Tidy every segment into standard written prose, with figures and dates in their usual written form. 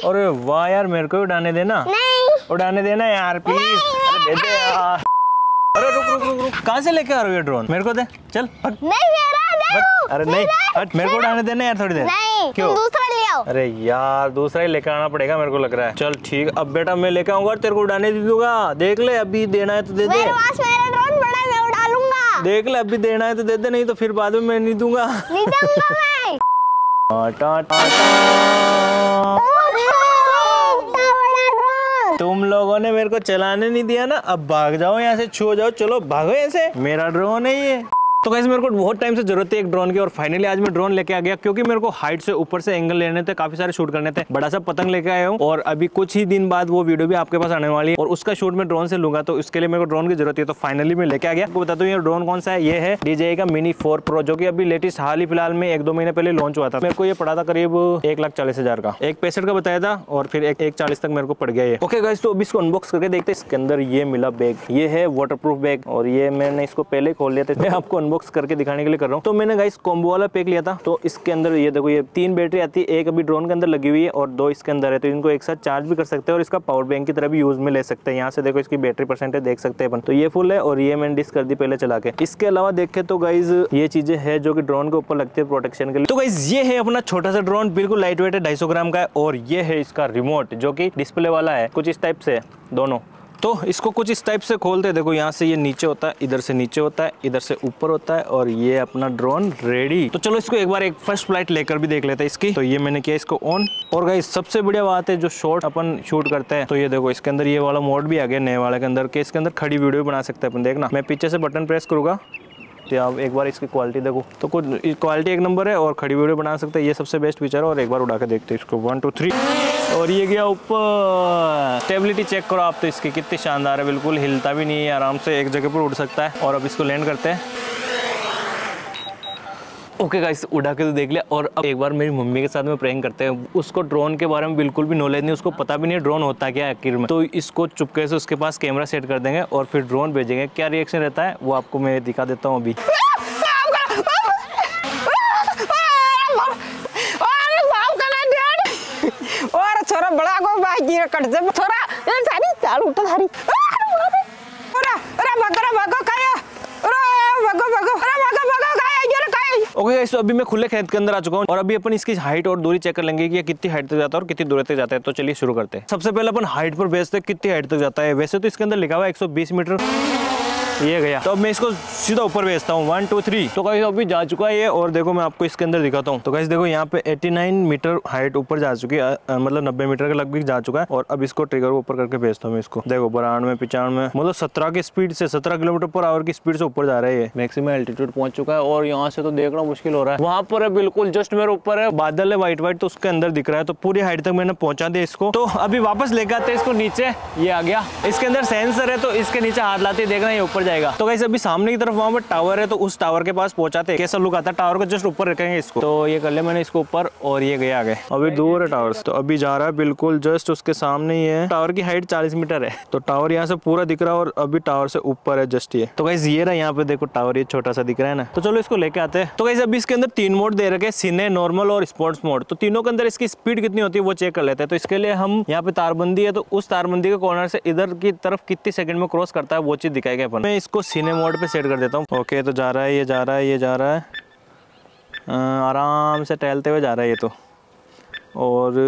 अरे वाह यार, मेरे को उड़ाने देना। नहीं उड़ाने देना यार प्लीज। अरे दे दे यार। अरे रुक रुक रुक रुक, कहाँ से लेके आ रहे हो ये ड्रोन? मेरे को दे, चल हट। नहीं मेरा दे। अरे नहीं हट, मेरे को उड़ाने देना यार थोड़ी देर। नहीं क्यों? दूसरा ले आओ। अरे यार दूसरा ही लेकर आना पड़ेगा मेरे को लग रहा है। चल ठीक, अब बेटा मैं लेकर आऊंगा और तेरे को उड़ाने दे दूंगा। देख ले, अभी देना है तो दे दे। मेरे पास मेरा ड्रोन बड़ा है, मैं उड़ा लूंगा। देख ले, अभी देना है तो दे दे, नहीं तो फिर बाद में मैं नहीं दूंगा। नहीं दूंगा मैं। टाटा तुम लोगों ने मेरे को चलाने नहीं दिया ना, अब भाग जाओ यहाँ से, छो जाओ, चलो भागो यहाँ से, मेरा ड्रोन है ये। तो गाइस मेरे को बहुत टाइम से जरूरत है एक ड्रोन की और फाइनली आज मैं ड्रोन लेके आ गया, क्योंकि मेरे को हाइट से ऊपर से एंगल लेने थे, काफी सारे शूट करने थे। बड़ा सा पतंग लेके आया हूँ और अभी कुछ ही दिन बाद वो वीडियो भी आपके पास आने वाली है और उसका शूट मैं ड्रोन से लूंगा, तो इसके लिए मेरे को ड्रोन की जरूरत है। तो फाइनली मैं लेके आ गया। आपको बताता हूँ ये ड्रोन कौन सा है। ये है DJI का मिनी 4 Pro, जो की अभी लेटेस्ट हाल ही फिलहाल में 1-2 महीने पहले लॉन्च हुआ था। मेरे को ये पड़ा था करीब 1,40,000 का, 1,65 का बताया था और फिर 1,40 तक मेरे को पड़ गया ये। ओके गाइस, तो अभी इसको अनबॉक्स करके देखते हैं। इसके अंदर ये मिला बैग, ये है वाटरप्रूफ बैग और ये मैंने इसको पहले खोल लिया था, मैं आपको अनबॉक्स करके दिखाने के लिए कर रहा हूँ। तो मैंने गाइस कॉम्बो वाला पैक लिया था। तो इसके अंदर ये देखो, ये 3 बैटरी आती है, एक अभी ड्रोन के अंदर लगी हुई है और 2 इसके अंदर है। तो इनको एक साथ चार्ज भी कर सकते हैं और इसका पावर बैंक की तरह भी यूज में ले सकते हैं। यहाँ से देखो इसकी बैटरी परसेंटेज देख सकते हैं अपन। तो ये फुल है और ये मैंने डिस्क कर दी पहले चला के। इसके अलावा देखे तो गाइज ये चीजें है जो कि ड्रोन के ऊपर लगती है प्रोटेक्शन के लिए। तो गाइज ये है अपना छोटा सा ड्रोन, बिल्कुल लाइट वेट है, 250 ग्राम का है। और ये है इसका रिमोट जो कि डिस्प्ले वाला है, कुछ इस टाइप से दोनों। तो इसको कुछ इस टाइप से खोलते हैं। देखो यहाँ से ये नीचे होता है, इधर से नीचे होता है, इधर से ऊपर होता है और ये अपना ड्रोन रेडी। तो चलो इसको एक बार एक फर्स्ट फ्लाइट लेकर भी देख लेते हैं इसकी। तो ये मैंने किया इसको ऑन। और गाइस सबसे बढ़िया बात है, जो शॉट अपन शूट करते हैं, तो ये देखो इसके अंदर ये वाला मोड भी आ गया नए वाले के अंदर, के इसके अंदर खड़ी वीडियो बना सकते हैं अपन। देखना, मैं पीछे से बटन प्रेस करूंगा तो आप एक बार इसकी क्वालिटी देखो, तो कुछ क्वालिटी एक नंबर है और खड़ी वीडियो बना सकते हैं। ये सबसे बेस्ट फीचर है। और एक बार उड़ा के देखते हैं इसको, 1 2 3 और ये गया ऊपर। स्टेबिलिटी चेक करो आप तो इसकी कितनी शानदार है, बिल्कुल हिलता भी नहीं है, आराम से एक जगह पर उड़ सकता है। और अब इसको लैंड करते हैं। ओके गाइस, उड़ा के तो देख लिया। और अब एक बार मेरी मम्मी के साथ में प्रैंक करते हैं। उसको ड्रोन के बारे में बिल्कुल भी नॉलेज नहीं, उसको पता भी नहीं ड्रोन होता क्या है आखिर में। तो इसको चुपके से उसके पास कैमरा सेट कर देंगे और फिर ड्रोन भेजेंगे। क्या रिएक्शन रहता है वो आपको मैं दिखा देता हूँ अभी। और छोरा बड़ा को बाजी कट से छोरा ये सारी चाल उठा धारी। अरे भागो काया, अरे भागो काया, ये काया। ओके गाइस, तो अभी मैं खुले खेत के अंदर आ चुका हूँ और अभी अपन इसकी हाइट और दूरी चेक कर लेंगे कि ये कितनी हाइट तक जाता है और कितनी दूरी तक जाता है। तो चलिए शुरू करते हैं। सबसे पहले अपन हाइट पर बेचते हैं कितनी हाइट तक जाता है। वैसे तो इसके अंदर लिखा हुआ है 120 मीटर, ये गया। तो अब मैं इसको सीधा ऊपर भेजता हूँ, 1 2 3। तो गाइस अभी जा चुका है ये। और देखो मैं आपको इसके अंदर दिखाता हूँ। तो गाइस देखो यहाँ पे 89 मीटर हाइट ऊपर जा चुकी है, मतलब 90 मीटर के लगभग जा चुका है। और अब इसको ट्रिगर ऊपर करके भेजता हूँ मैं इसको। देखो 92 95, मतलब 17 की स्पीड से, 17 किलोमीटर पर आवर की स्पीड से ऊपर जा रहा है ये। मैक्सिमम एल्टीट्यूड पहुंच चुका है और यहाँ से तो देखना मुश्किल हो रहा है। वहाँ पर है बिल्कुल जस्ट मेरे ऊपर है, बादल है व्हाइट व्हाइट, तो उसके अंदर दिख रहा है। तो पूरी हाइट तक मैंने पहुंचा दिया इसको। तो अभी वापस लेकर आते हैं इसको नीचे। ये आ गया, इसके अंदर सेंसर है तो इसके नीचे हाथ लाते देखना ये ऊपर जाएगा। तो गाइस अभी सामने की तरफ वहाँ पर टावर है, तो उस टावर के पास पहुंचाते हैं। कैसा लुक आता है, टावर को जस्ट ऊपर रखेंगे इसको। तो ये कर ले मैंने इसको ऊपर और ये गया आगे। अभी दूर है टावर से, तो अभी जा रहा है बिल्कुल जस्ट उसके सामने ही है। टावर की हाइट 40 मीटर है, तो टावर यहाँ से पूरा दिख रहा है और अभी टावर से ऊपर है जस्ट ये। तो गाइस ये रहा, यहाँ पे देखो टावर ये छोटा सा दिख रहा है ना। तो चलो इसको लेके आते हैं। तो गाइस अभी इसके अंदर 3 मोड दे रखे हैं, सिने, नॉर्मल और स्पोर्ट्स मोड। तो तीनों के अंदर इसकी स्पीड कितनी होती है वो चेक कर लेते हैं। तो इसके लिए हम यहाँ पे तारबंदी है, तो उस तारबंदी के कॉर्नर से इधर की तरफ कितनी सेकंड में क्रॉस करता है वो चीज दिखाएगा अपन। मैं इसको सिने मोड पे सेट कर देता हूँ। ओके, तो जा रहा है, ये जा रहा है, ये जा रहा है, आराम से टहलते हुए जा रहा है ये तो। और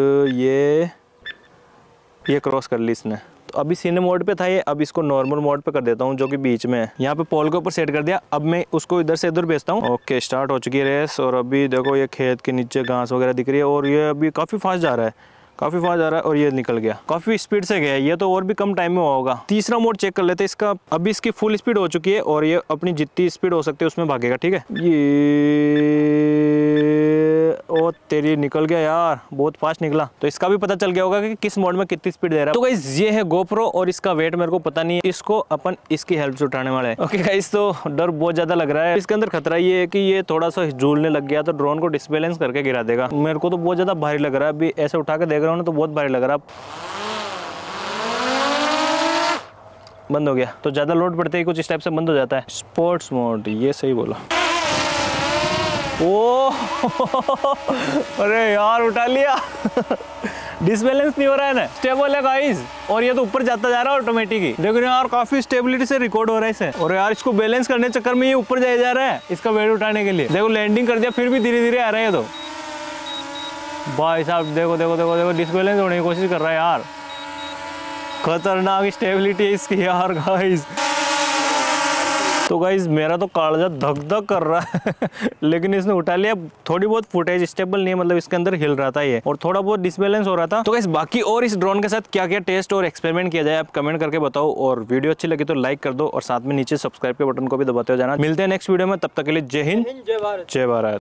ये क्रॉस कर ली इसने। तो अभी सिने मोड पे था ये, अब इसको नॉर्मल मोड पे कर देता हूँ जो कि बीच में है। यहाँ पे पोल के ऊपर सेट कर दिया। अब मैं उसको इधर से इधर भेजता हूँ। ओके, स्टार्ट हो चुकी है रेस। और अभी देखो ये खेत के नीचे घास वगैरह दिख रही है और ये अभी काफ़ी फास्ट जा रहा है, काफ़ी फास्ट जा रहा है। और ये निकल गया, काफ़ी स्पीड से गया। ये तो और भी कम टाइम में हुआ होगा। तीसरा मोड चेक कर लेते हैं इसका। अभी इसकी फुल स्पीड हो चुकी है और ये अपनी जितनी स्पीड हो सकती है उसमें भागेगा। ठीक है, ये ओ तेरी निकल गया यार, बहुत फास्ट निकला। तो इसका भी पता चल गया होगा कि किस मोड में कितनी स्पीड दे रहा है। तो गाइस ये है GoPro और इसका वेट मेरे को पता नहीं है, इसको अपन इसकी हेल्प से उठाने वाले हैं। ओके गाइस, तो डर बहुत ज्यादा लग रहा है। इसके अंदर खतरा ये है कि ये थोड़ा सा झूलने लग गया तो ड्रोन को डिसबैलेंस करके गिरा देगा। मेरे को तो बहुत ज्यादा भारी लग रहा है, अभी ऐसे उठा के देख रहा हूँ ना तो बहुत भारी लग रहा है। बंद हो गया, तो ज्यादा लोड पड़ते ही कुछ इस टाइप से बंद हो जाता है। स्पोर्ट्स मोड, ये सही बोला। ओ अरे यार उठा लिया डिसबैलेंस नहीं हो रहा है ना, स्टेबल है गाइस। और ये तो ऊपर जाता जा रहा है ऑटोमेटिक ही। देखो यार काफी स्टेबिलिटी से रिकॉर्ड हो रहा है इसे। और यार इसको बैलेंस करने के चक्कर में ये ऊपर जाया जा रहा है इसका वेट उठाने के लिए। देखो लैंडिंग कर दिया फिर भी धीरे धीरे आ रहा है ये तो। भाई साहब देखो देखो देखो देखो डिसबैलेंस होने की कोशिश कर रहा है यार। खतरनाक स्टेबिलिटी है इसकी यार गाइस। तो गाइस मेरा तो कालजा धक धक कर रहा है लेकिन इसने उठा लिया। थोड़ी बहुत फुटेज स्टेबल नहीं है, मतलब इसके अंदर हिल रहा था ये और थोड़ा बहुत डिसबैलेंस हो रहा था। तो गाइस बाकी और इस ड्रोन के साथ क्या क्या टेस्ट और एक्सपेरिमेंट किया जाए आप कमेंट करके बताओ। और वीडियो अच्छी लगी तो लाइक कर दो और साथ में नीचे सब्सक्राइब के बटन को भी दबाते हो जाना। मिलते हैं नेक्स्ट वीडियो में, तब तक के लिए जय हिंद जय भारत।